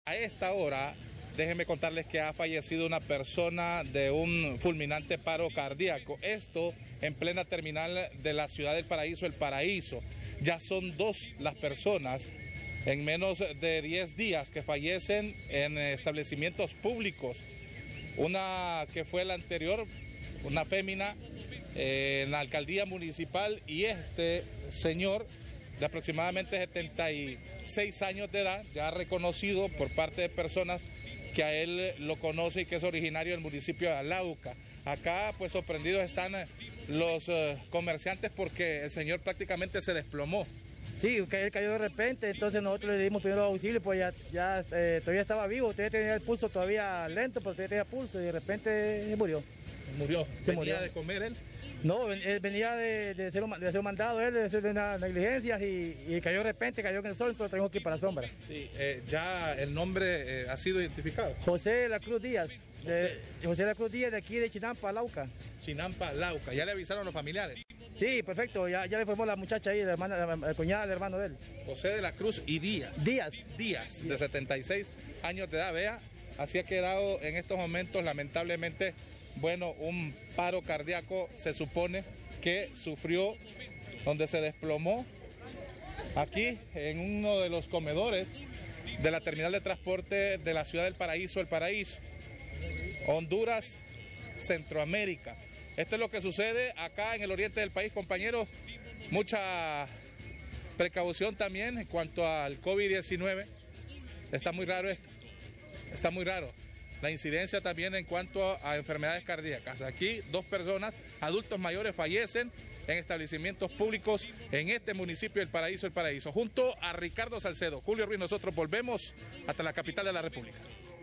A esta hora, déjenme contarles que ha fallecido una persona de un fulminante paro cardíaco. Esto en plena terminal de la ciudad del Paraíso, El Paraíso. Ya son 2 las personas en menos de 10 días que fallecen en establecimientos públicos. Una que fue la anterior, una fémina en la alcaldía municipal, y este señor de aproximadamente 76 años de edad, ya reconocido por parte de personas que a él lo conoce y que es originario del municipio de Arauca. Acá pues sorprendidos están los comerciantes porque el señor prácticamente se desplomó. Sí, que él cayó de repente, entonces nosotros le dimos primero auxilio, pues ya todavía estaba vivo, todavía tenía el pulso todavía lento, pero todavía tenía pulso y de repente murió. Murió. Se ¿Venía murió. de comer él? No, él venía de ser un mandado, él de hacer una negligencia y cayó de repente, cayó en el sol, entonces tenemos que ir para la sombra. Sí, ya el nombre ha sido identificado. José de la Cruz Díaz, José de la Cruz Díaz de aquí de Chinampa, Arauca. Chinampa, Arauca. ¿Ya le avisaron los familiares? Sí, perfecto, ya le informó la muchacha ahí, la cuñada del hermano de él. José de la Cruz y Díaz. Díaz, de 76 años de edad, vea, así ha quedado en estos momentos, lamentablemente, bueno, un paro cardíaco se supone que sufrió, donde se desplomó aquí en uno de los comedores de la terminal de transporte de la ciudad del Paraíso, El Paraíso, Honduras, Centroamérica. Esto es lo que sucede acá en el oriente del país, compañeros. Mucha precaución también en cuanto al COVID-19. Está muy raro esto, está muy raro. La incidencia también en cuanto a enfermedades cardíacas. Aquí 2 personas, adultos mayores, fallecen en establecimientos públicos en este municipio del Paraíso, El Paraíso. Junto a Ricardo Salcedo, Julio Ruiz, nosotros volvemos hasta la capital de la República.